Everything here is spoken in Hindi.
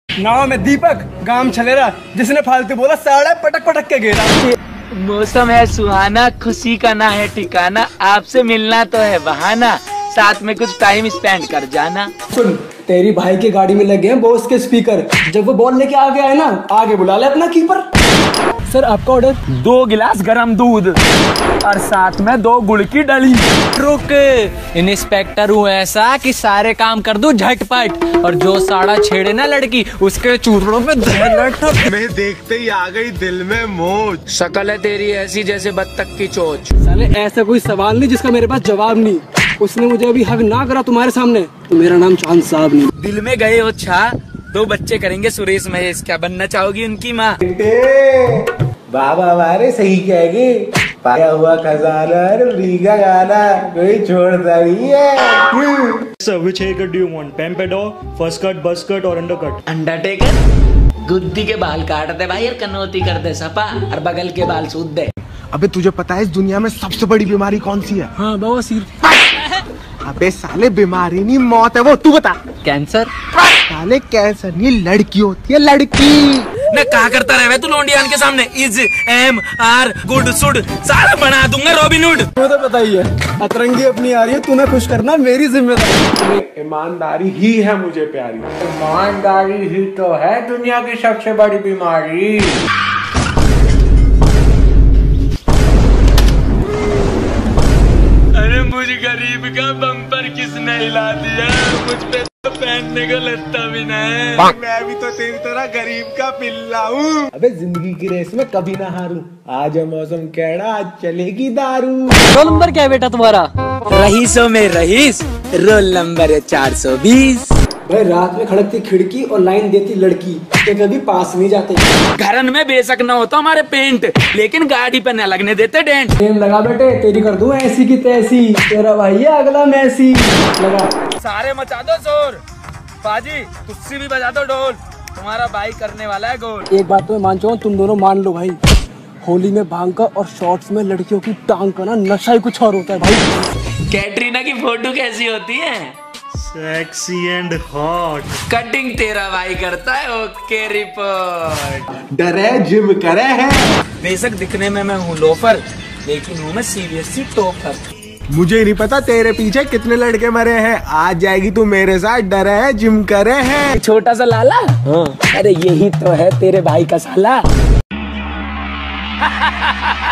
नाव में दीपक गांव छलेरा, जिसने फालतू बोला साड़ा पटक पटक के घेरा। मौसम है सुहाना, खुशी का ना है ठिकाना, आपसे मिलना तो है बहाना, साथ में कुछ टाइम स्पेंड कर जाना। सुन, तेरी भाई की गाड़ी में लगे हैं बॉस के स्पीकर, जब वो बॉल लेके आगे आए ना, आगे बुला ले अपना कीपर। सर आपका ऑर्डर। 2 गिलास गरम दूध और साथ में 2 गुड़ की डली। रुक, इंस्पेक्टर हूँ ऐसा कि सारे काम कर दूं झटपट, और जो साड़ा छेड़े ना लड़की उसके चूड़ों पे मैं देखते ही आ गई दिल में मोच। शक्ल है तेरी ऐसी जैसे बत्तख की चोच। साले ऐसा कोई सवाल नहीं जिसका मेरे पास जवाब नहीं। उसने मुझे अभी हक ना करा तुम्हारे सामने तो मेरा नाम चांद साहब नहीं। दिल में गए हो छा, 2 बच्चे करेंगे सुरेश महेश, क्या बनना चाहोगी उनकी माँ? बाबा हमारे सही कहेंगे, पाया हुआ खजाना रीगा गाना कोई छोड़ता नहीं है। Sir, which haircut do you want? Pompadour, first cut, buzz cut or undercut? Undertaker गुद्दी के बाल काट दे भाई और कनौती कर दे सपा, और बगल के बाल सूद दे। अबे तुझे पता है इस दुनिया में सबसे बड़ी बीमारी कौन सी है? हाँ बवासीर। अबे साले बीमारी नहीं मौत है वो, तू बता। कैंसर। साले कैंसर नहीं, लड़की होती है लड़की। न कहा करता रहे तू लोंडियान के सामने, इज एम आर गुड सुड सारा बना दूंगा रॉबिन हुड। तुम्हें तो पता ही है अतरंगी अपनी आ रही है, तुम्हें खुश करना मेरी जिम्मेदारी। ईमानदारी ही है मुझे प्यारी। ईमानदारी ही तो है दुनिया की सबसे बड़ी बीमारी। अरे मुझ गरीब का बम्पर किसने हिला दिया, मुझ पे तो पहनने को लगता भी नहीं। मैं भी तो तेरी तरह गरीब का पिल्ला हूँ। अबे जिंदगी की रेस में कभी ना हारूं, आज है मौसम कैड़ा, आज चलेगी दारू। रोल नंबर क्या है बेटा तुम्हारा? रईसों में रईस, रोल नंबर है 420। भाई रात में खड़कती खिड़की और लाइन देती लड़की, तो कभी पास नहीं जाते। घरन में बेशक न होता हमारे पेंट, लेकिन गाड़ी पे न लगने देते डेंट। गेम लगा बेटे, तेरी कर दूं ऐसी की तैसी, तेरा भाई है अगला मैसी। लगा सारे मचा दो शोर, बाजी तुस्सी भी बजा दो ढोल, तुम्हारा भाई करने वाला है गोल। एक बात तो मैं मान चाहूँ, तुम दोनों मान लो भाई, होली में भांग का और शॉर्ट्स में लड़कियों की टांग का ना नशा ही कुछ और होता है भाई। कैटरीना की फोटो कैसी होती है? Sexy and hot. कटिंग तेरा भाई करता है, ओके रिपोर्ट। डरे जिम करे है। बेशक दिखने में मैं हूँ लोफर, लेकिन हूँ मैं सीरियसली टॉपर। मुझे नहीं पता तेरे पीछे कितने लड़के मरे हैं, आज जाएगी तू मेरे साथ, डरे है जिम करे है। छोटा सा लाला, अरे यही तो है तेरे भाई का साला।